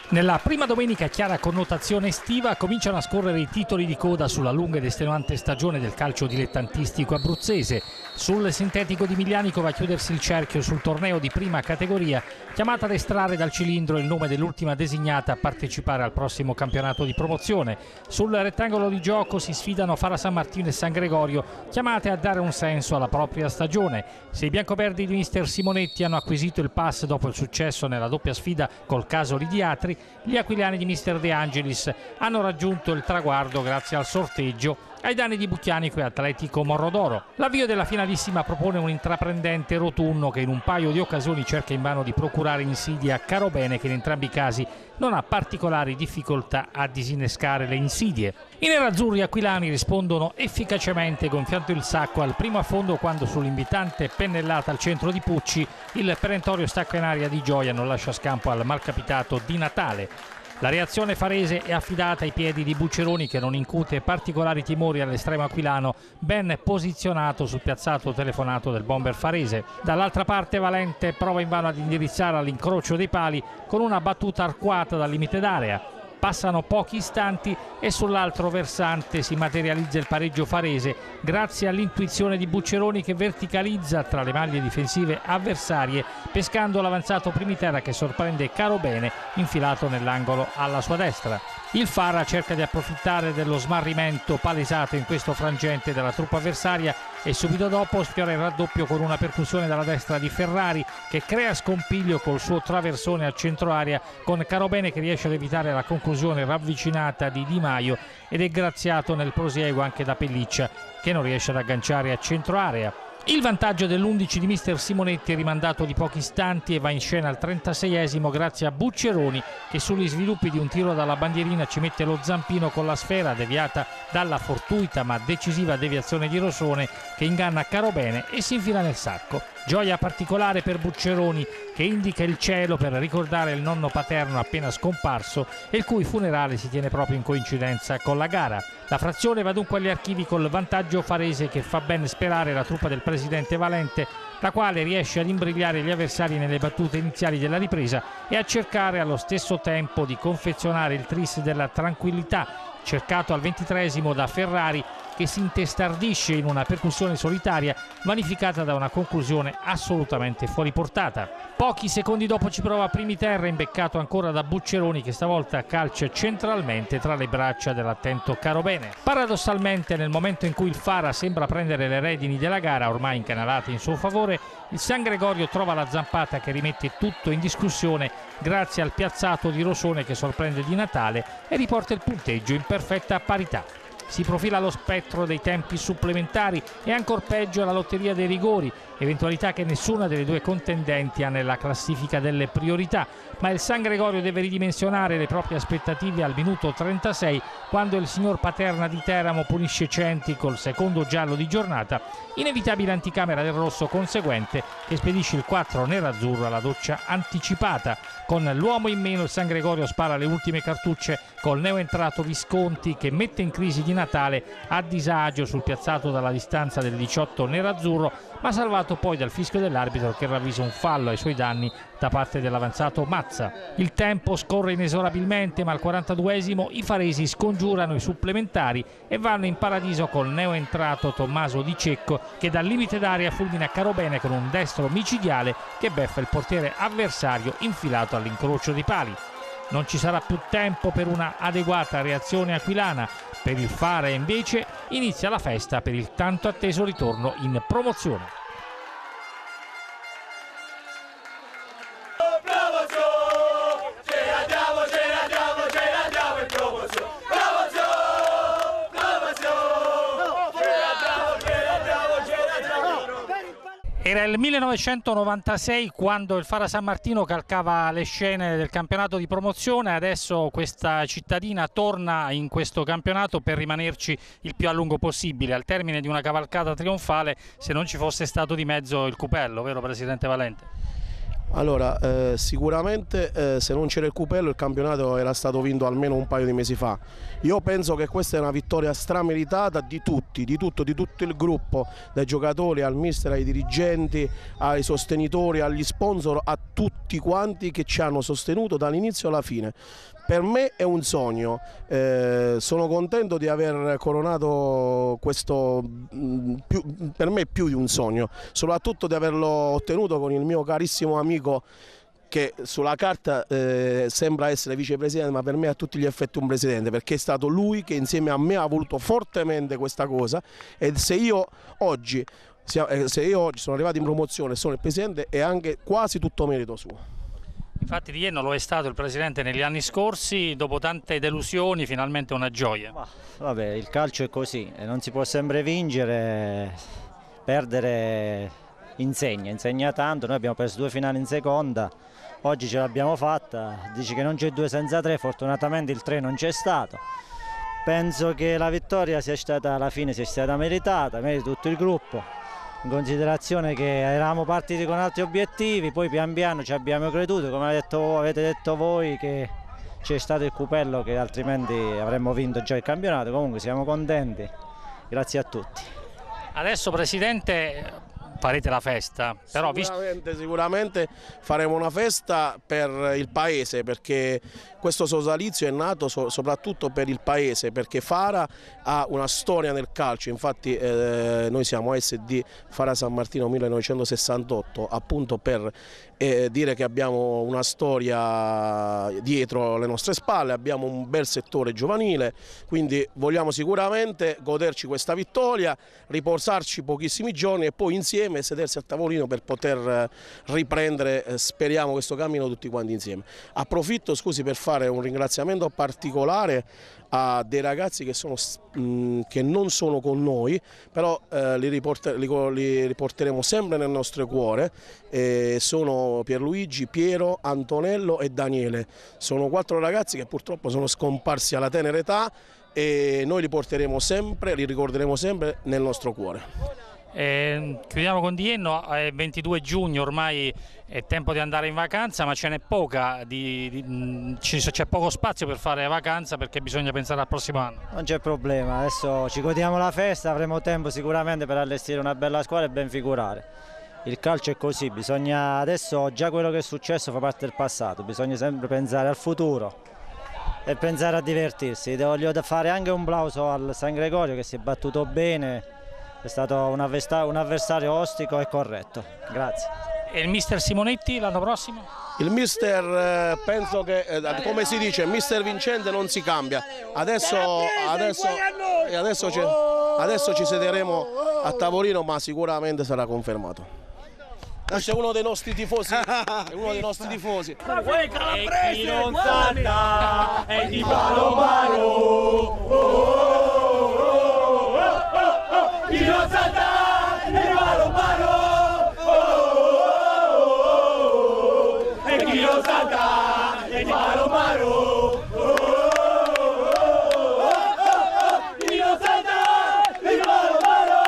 Nella prima domenica chiara connotazione estiva cominciano a scorrere i titoli di coda sulla lunga ed estenuante stagione del calcio dilettantistico abruzzese. Sul sintetico di Miglianico va a chiudersi il cerchio sul torneo di prima categoria, chiamata ad estrarre dal cilindro il nome dell'ultima designata a partecipare al prossimo campionato di promozione. Sul rettangolo di gioco si sfidano Fara San Martino e San Gregorio, chiamate a dare un senso alla propria stagione. Se i biancoverdi di mister Simonetti hanno acquisito il pass dopo il successo nella doppia sfida col Casoli di Atri, gli aquilani di mister De Angelis hanno raggiunto il traguardo grazie al sorteggio ai danni di Bucchianico e Atletico Morrodoro. L'avvio della finalissima propone un intraprendente Rotunno che in un paio di occasioni cerca invano di procurare insidie a Carobene, che in entrambi i casi non ha particolari difficoltà a disinnescare le insidie. I nerazzurri aquilani rispondono efficacemente gonfiando il sacco al primo affondo quando sull'invitante pennellata al centro di Pucci il perentorio stacco in aria di Gioia non lascia scampo al malcapitato Di Natale. La reazione farese è affidata ai piedi di Bucceroni, che non incute particolari timori all'estremo aquilano, ben posizionato sul piazzato telefonato del bomber farese. Dall'altra parte Valente prova invano ad indirizzare all'incrocio dei pali con una battuta arcuata dal limite d'area. Passano pochi istanti e sull'altro versante si materializza il pareggio farese grazie all'intuizione di Bucceroni, che verticalizza tra le maglie difensive avversarie pescando l'avanzato Primiterra che sorprende Carobene infilato nell'angolo alla sua destra. Il Fara cerca di approfittare dello smarrimento palesato in questo frangente della truppa avversaria e subito dopo sfiora il raddoppio con una percussione dalla destra di Ferrari, che crea scompiglio col suo traversone a centro area, con Carobene che riesce ad evitare la conclusione ravvicinata di Di Maio ed è graziato nel prosieguo anche da Pelliccia, che non riesce ad agganciare a centro area. Il vantaggio dell'11 di mister Simonetti è rimandato di pochi istanti e va in scena al 36esimo grazie a Bucceroni, che sugli sviluppi di un tiro dalla bandierina ci mette lo zampino con la sfera deviata dalla fortuita ma decisiva deviazione di Rosone, che inganna Carobene e si infila nel sacco. Gioia particolare per Bucceroni, che indica il cielo per ricordare il nonno paterno appena scomparso e il cui funerale si tiene proprio in coincidenza con la gara. La frazione va dunque agli archivi col vantaggio farese, che fa ben sperare la truppa del presidente Valente, la quale riesce ad imbrigliare gli avversari nelle battute iniziali della ripresa e a cercare allo stesso tempo di confezionare il tris della tranquillità, cercato al 23esimo da Ferrari, che si intestardisce in una percussione solitaria vanificata da una conclusione assolutamente fuori portata. Pochi secondi dopo ci prova Primiterra, imbeccato ancora da Bucceroni, che stavolta calcia centralmente tra le braccia dell'attento Carobene. Paradossalmente, nel momento in cui il Fara sembra prendere le redini della gara, ormai incanalate in suo favore, il San Gregorio trova la zampata che rimette tutto in discussione grazie al piazzato di Rosone, che sorprende Di Natale e riporta il punteggio in perfetta parità. Si profila lo spettro dei tempi supplementari e ancor peggio la lotteria dei rigori, eventualità che nessuna delle due contendenti ha nella classifica delle priorità, ma il San Gregorio deve ridimensionare le proprie aspettative al minuto 36, quando il signor Paterna di Teramo punisce Centi col secondo giallo di giornata, inevitabile anticamera del rosso conseguente che spedisce il 4 nerazzurro alla doccia anticipata. Con l'uomo in meno il San Gregorio spara le ultime cartucce col neoentrato Visconti, che mette in crisi Di Natale a disagio sul piazzato dalla distanza del 18 nerazzurro, ma salvato poi dal fischio dell'arbitro, che ravvisa un fallo ai suoi danni da parte dell'avanzato Mazza. Il tempo scorre inesorabilmente, ma al 42esimo i faresi scongiurano i supplementari e vanno in paradiso col neoentrato Tommaso Di Cecco, che dal limite d'aria fulmina Carobene con un destro micidiale che beffa il portiere avversario infilato all'incrocio dei pali. Non ci sarà più tempo per una adeguata reazione aquilana. Per il Fara invece inizia la festa per il tanto atteso ritorno in promozione. Era il 1996 quando il Fara San Martino calcava le scene del campionato di promozione. Adesso questa cittadina torna in questo campionato per rimanerci il più a lungo possibile, al termine di una cavalcata trionfale, se non ci fosse stato di mezzo il Cupello, vero Presidente Valente? Allora, sicuramente se non c'era il Cupello il campionato era stato vinto almeno un paio di mesi fa. Io penso che questa è una vittoria strameritata di tutti, di tutto il gruppo, dai giocatori al mister, ai dirigenti, ai sostenitori, agli sponsor, a tutti quanti che ci hanno sostenuto dall'inizio alla fine. Per me è un sogno, sono contento di aver coronato questo, per me è più di un sogno, soprattutto di averlo ottenuto con il mio carissimo amico che sulla carta sembra essere vicepresidente, ma per me è a tutti gli effetti un presidente, perché è stato lui che insieme a me ha voluto fortemente questa cosa, e se io oggi sono arrivato in promozione e sono il presidente è anche quasi tutto merito suo. Infatti Di Jenno lo è stato il presidente negli anni scorsi, dopo tante delusioni finalmente una gioia. Vabbè, il calcio è così, non si può sempre vincere, perdere insegna tanto. Noi abbiamo perso 2 finali in seconda, oggi ce l'abbiamo fatta, dici che non c'è 2 senza 3, fortunatamente il 3 non c'è stato. Penso che la vittoria sia stata alla fine meritata, merita tutto il gruppo. In considerazione che eravamo partiti con altri obiettivi, poi pian piano ci abbiamo creduto, come avete detto voi, che c'è stato il Cupello, che altrimenti avremmo vinto già il campionato. Comunque siamo contenti, grazie a tutti. Adesso Presidente farete la festa, però sicuramente faremo una festa per il paese, perché questo sodalizio è nato soprattutto per il paese, perché Fara ha una storia nel calcio. Infatti noi siamo SD Fara San Martino 1968, appunto per dire che abbiamo una storia dietro le nostre spalle, abbiamo un bel settore giovanile, quindi vogliamo sicuramente goderci questa vittoria, riposarci pochissimi giorni e poi insieme sedersi al tavolino per poter riprendere, speriamo, questo cammino tutti quanti insieme. Approfitto, scusi, per fare un ringraziamento particolare a dei ragazzi che non sono con noi, però li riporteremo sempre nel nostro cuore. Sono Pierluigi, Piero, Antonello e Daniele. Sono 4 ragazzi che purtroppo sono scomparsi alla tenera età e noi li porteremo sempre, li ricorderemo sempre nel nostro cuore. Chiudiamo con Di Jenno, è 22 giugno, ormai è tempo di andare in vacanza, ma ce n'è poca, c'è poco spazio per fare vacanza, perché bisogna pensare al prossimo anno. Non c'è problema, adesso ci godiamo la festa, avremo tempo sicuramente per allestire una bella squadra e ben figurare. Il calcio è così, bisogna adesso, già quello che è successo fa parte del passato, bisogna sempre pensare al futuro e pensare a divertirsi. Voglio fare anche un plauso al San Gregorio, che si è battuto bene. È stato un avversario ostico e corretto. Grazie. E il mister Simonetti l'anno prossimo? Il mister, penso che, come si dice, mister vincente non si cambia. Adesso ci sederemo a tavolino, ma sicuramente sarà confermato. Questo è uno dei nostri tifosi, è uno dei nostri tifosi. E chi non salta è di Palomaro. Chi non salta è di Palomaro. E chi non salta è di Palomaro. Chi non salta è di Palomaro.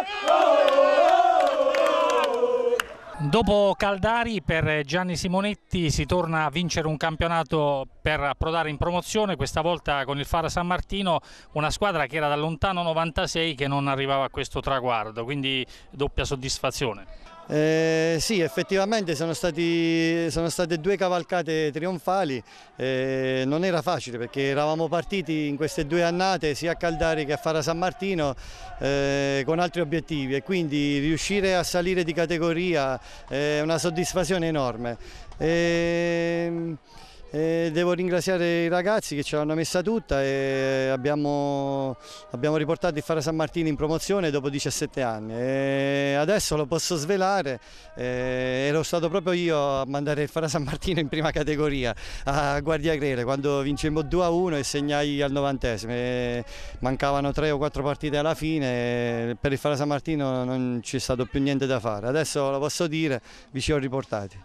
Dopo Caldari, per Gianni Simonetti si torna a vincere un campionato per approdare in promozione, questa volta con il Fara San Martino, una squadra che era da lontano 96 che non arrivava a questo traguardo, quindi doppia soddisfazione. Sì, effettivamente sono state 2 cavalcate trionfali, non era facile perché eravamo partiti in queste 2 annate sia a Caldari che a Fara San Martino con altri obiettivi, e quindi riuscire a salire di categoria è una soddisfazione enorme. Devo ringraziare i ragazzi che ce l'hanno messa tutta e abbiamo riportato il Fara San Martino in promozione dopo 17 anni. E adesso lo posso svelare, ero stato proprio io a mandare il Fara San Martino in prima categoria a Guardia Grele quando vincemmo 2-1 e segnai al 90°. Mancavano 3 o 4 partite alla fine, per il Fara San Martino non c'è stato più niente da fare. Adesso lo posso dire, vi ci ho riportati.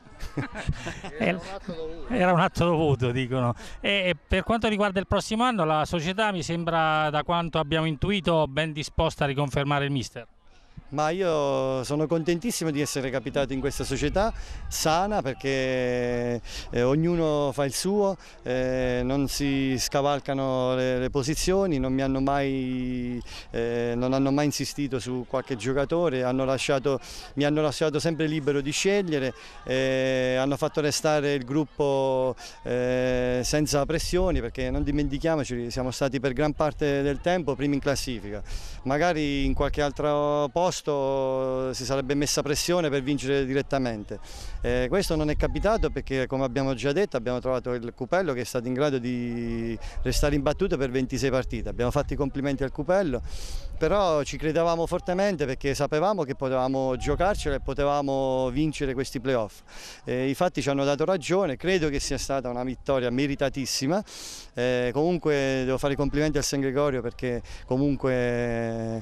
Era un atto dovuto, dicono. E per quanto riguarda il prossimo anno, la società mi sembra, da quanto abbiamo intuito, ben disposta a riconfermare il mister. Ma io sono contentissimo di essere capitato in questa società sana, perché ognuno fa il suo, non si scavalcano le posizioni, non hanno mai insistito su qualche giocatore, mi hanno lasciato sempre libero di scegliere, hanno fatto restare il gruppo senza pressioni, perché non dimentichiamoci, siamo stati per gran parte del tempo primi in classifica. Magari in qualche altro posto si sarebbe messa pressione per vincere direttamente. Questo non è capitato perché, come abbiamo già detto, abbiamo trovato il Cupello che è stato in grado di restare imbattuto per 26 partite. Abbiamo fatto i complimenti al Cupello, però ci credevamo fortemente perché sapevamo che potevamo giocarcela e potevamo vincere questi playoff. I fatti ci hanno dato ragione, credo che sia stata una vittoria meritatissima. Comunque devo fare i complimenti al San Gregorio, perché comunque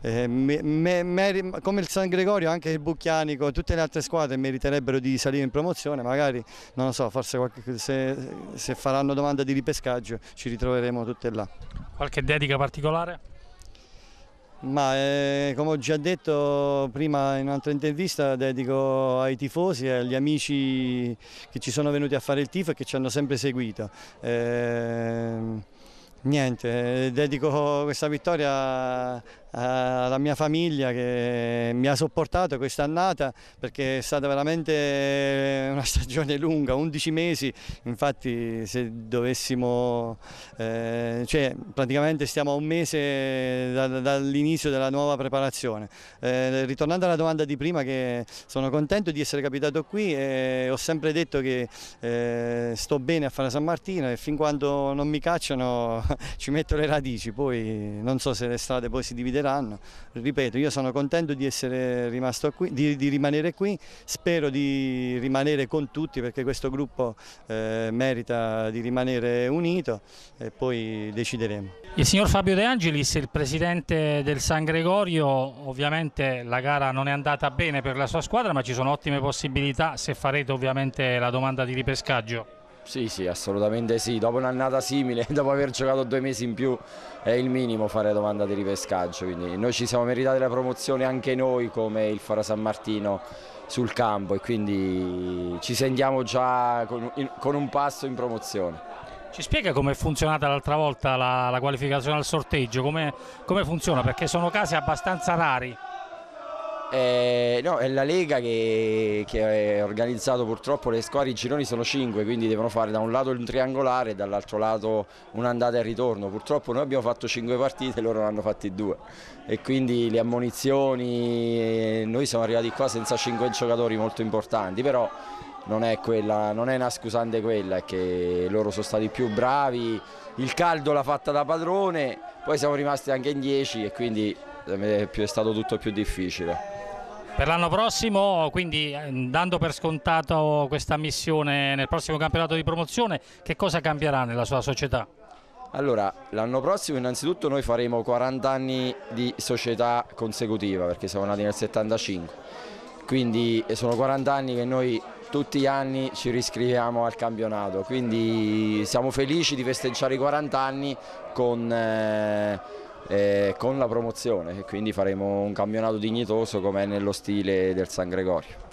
come il San Gregorio anche il Bucchianico, tutte le altre squadre meriterebbero di salire in promozione. Magari, non lo so, forse se faranno domanda di ripescaggio ci ritroveremo tutte là. Qualche dedica particolare? Ma come ho già detto prima in un'altra intervista, dedico ai tifosi e agli amici che ci sono venuti a fare il tifo e che ci hanno sempre seguito. Niente, dedico questa vittoria alla mia famiglia che mi ha sopportato quest'annata, perché è stata veramente una stagione lunga, 11 mesi, infatti se dovessimo, praticamente stiamo a un mese dall'inizio della nuova preparazione. Ritornando alla domanda di prima, che sono contento di essere capitato qui e ho sempre detto che sto bene a fare San Martino e fin quando non mi cacciano ci metto le radici, poi non so se le strade poi si divideranno. Ripeto, io sono contento di essere rimasto qui, di rimanere qui, spero di rimanere con tutti, perché questo gruppo merita di rimanere unito e poi decideremo. Il signor Fabio De Angelis, il presidente del San Gregorio, ovviamente la gara non è andata bene per la sua squadra, ma ci sono ottime possibilità se farete ovviamente la domanda di ripescaggio. Sì, assolutamente sì, dopo un'annata simile, dopo aver giocato 2 mesi in più, è il minimo fare domanda di ripescaggio, quindi noi ci siamo meritati la promozione anche noi come il Fara San Martino sul campo, e quindi ci sentiamo già con un passo in promozione. Ci spiega come è funzionata l'altra volta la qualificazione al sorteggio, come funziona, perché sono casi abbastanza rari. No, è la Lega che ha organizzato purtroppo le squadre, i gironi sono 5, quindi devono fare da un lato un triangolare e dall'altro lato un'andata e ritorno. Purtroppo noi abbiamo fatto 5 partite, loro ne hanno fatti 2 e quindi le ammonizioni, noi siamo arrivati qua senza 5 giocatori molto importanti, però non è una scusante quella, è che loro sono stati più bravi, il caldo l'ha fatta da padrone, poi siamo rimasti anche in 10 e quindi è stato tutto più difficile. Per l'anno prossimo, quindi dando per scontato questa missione nel prossimo campionato di promozione, che cosa cambierà nella sua società? Allora, l'anno prossimo innanzitutto noi faremo 40 anni di società consecutiva, perché siamo nati nel 75, quindi sono 40 anni che noi tutti gli anni ci riscriviamo al campionato, quindi siamo felici di festeggiare i 40 anni con la promozione, e quindi faremo un campionato dignitoso come è nello stile del San Gregorio.